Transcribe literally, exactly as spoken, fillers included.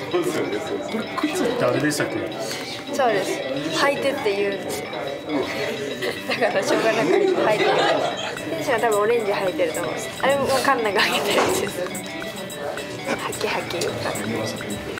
これ靴ってあれでしたっけ？ そうです。履いてって言うんですよ。だからしょうがなく履いてる。天使は多分オレンジ履いてると思うんです。あれもカンナが履いてるやつです。ハキハキ言った。